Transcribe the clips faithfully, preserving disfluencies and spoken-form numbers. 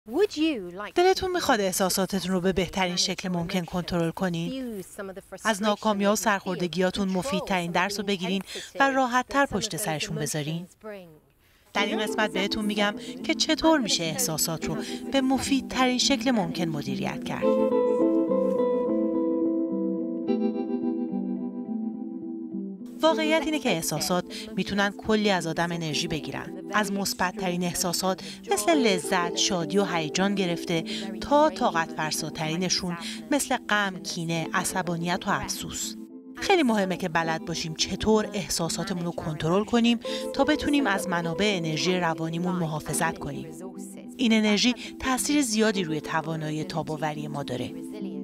دلتون میخواد احساساتتون رو به بهترین شکل ممکن کنترل کنین؟ از ناکامی‌ها و سرخوردگیاتون مفیدترین درس رو بگیرین و راحت‌تر پشت سرشون بذارین؟ در این قسمت بهتون میگم که چطور میشه احساسات رو به مفیدترین شکل ممکن مدیریت کرد. واقعیت اینه که احساسات میتونن کلی از آدم انرژی بگیرن. از مثبت‌ترین احساسات مثل لذت، شادی و هیجان گرفته تا طاقت فرساترینشون مثل غم، کینه، عصبانیت و افسوس. خیلی مهمه که بلد باشیم چطور احساساتمون رو کنترل کنیم تا بتونیم از منابع انرژی روانیمون محافظت کنیم. این انرژی تأثیر زیادی روی توانایی تاب‌آوری ما داره.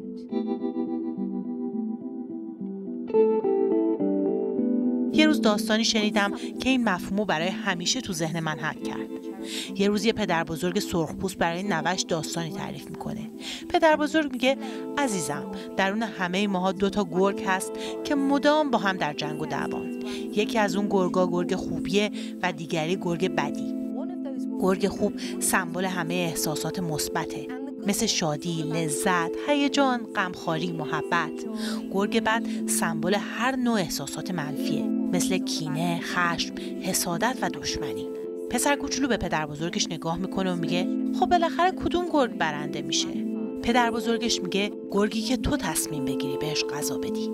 یه روز داستانی شنیدم که این مفهومو برای همیشه تو ذهن من حک کرد. یه روز یه پدر بزرگ سرخپوست برای نوش داستانی تعریف میکنه. پدر بزرگ میگه عزیزم، درون همه ماها دو تا گرگ هست که مدام با هم در جنگ و دعوان. یکی از اون گرگا گرگ خوبیه و دیگری گرگ بدی. گرگ خوب سمبل همه احساسات مثبته، مثل شادی، لذت، هیجان، غمخواری، محبت. گرگ بد سمبل هر نوع احساسات منفیه، مثل کینه، خشم، حسادت و دشمنی. پسر کوچولو به پدر بزرگش نگاه میکنه و میگه خب بالاخره کدوم گرگ برنده میشه؟ پدر بزرگش میگه گرگی که تو تصمیم بگیری بهش غذا بدی.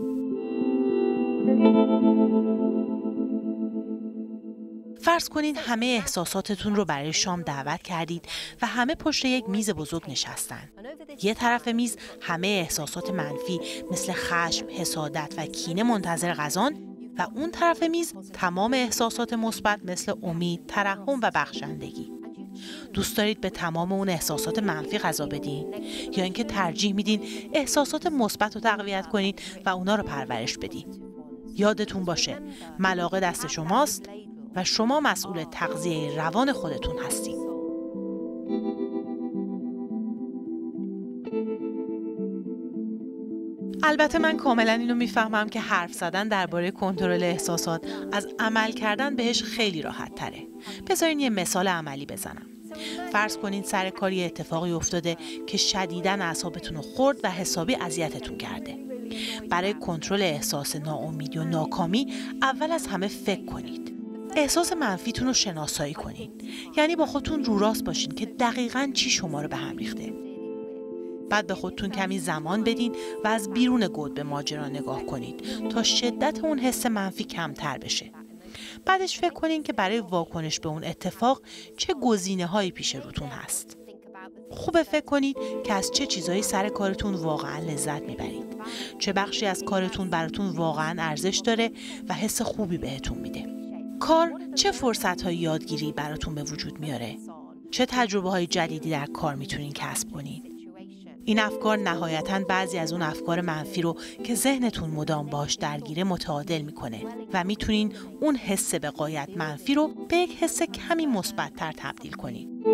فرض کنین همه احساساتتون رو برای شام دعوت کردید و همه پشت یک میز بزرگ نشستن. یه طرف میز همه احساسات منفی مثل خشم، حسادت و کینه منتظر غذان و اون طرف میز تمام احساسات مثبت مثل امید، ترحم و بخشندگی. دوست دارید به تمام اون احساسات منفی غذا بدین یا اینکه ترجیح میدین احساسات مثبت رو تقویت کنید و اونا رو پرورش بدین؟ یادتون باشه ملاقه دست شماست و شما مسئول تغذیه روان خودتون هستید. البته من کاملا اینو میفهمم که حرف زدن درباره کنترل احساسات از عمل کردن بهش خیلی راحت تره. بذارین یه مثال عملی بزنم. فرض کنین سر کار یه اتفاقی افتاده که شدیداً اعصابتون رو خورد و حسابی اذیتتون کرده. برای کنترل احساس ناامیدی و ناکامی اول از همه فکر کنید. احساس منفیتون رو شناسایی کنید. یعنی با خودتون رو راست باشین که دقیقاً چی شما رو به هم ریخته. بعد به خودتون کمی زمان بدین و از بیرون گود به ماجرا نگاه کنید تا شدت اون حس منفی کمتر بشه. بعدش فکر کنین که برای واکنش به اون اتفاق چه گزینه‌هایی پیش روتون هست. خوبه فکر کنید که از چه چیزایی سر کارتون واقعاً لذت میبرید. چه بخشی از کارتون براتون واقعاً ارزش داره و حس خوبی بهتون میده. کار چه فرصت‌های یادگیری براتون به وجود میاره؟ چه تجربه‌های جدیدی در کار میتونین کسب کنین؟ این افکار نهایتاً بعضی از اون افکار منفی رو که ذهنتون مدام باهاش درگیره متعادل میکنه و میتونین اون حس به غایت منفی رو به یک حس کمی مثبت‌تر تبدیل کنین.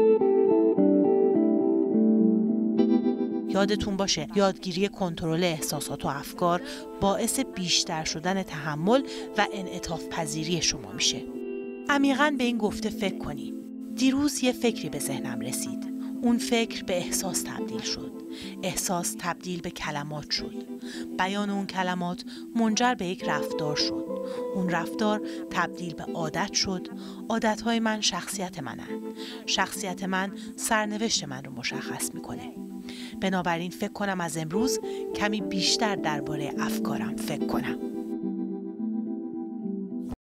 یادتون باشه یادگیری کنترل احساسات و افکار باعث بیشتر شدن تحمل و انعطاف پذیری شما میشه. عمیقاً به این گفته فکر کنین. دیروز یه فکری به ذهنم رسید. اون فکر به احساس تبدیل شد. احساس تبدیل به کلمات شد. بیان اون کلمات منجر به یک رفتار شد. اون رفتار تبدیل به عادت شد. عادتهای من شخصیت منن. شخصیت من سرنوشت من رو مشخص میکنه. بنابراین فکر کنم از امروز کمی بیشتر درباره افکارم فکر کنم.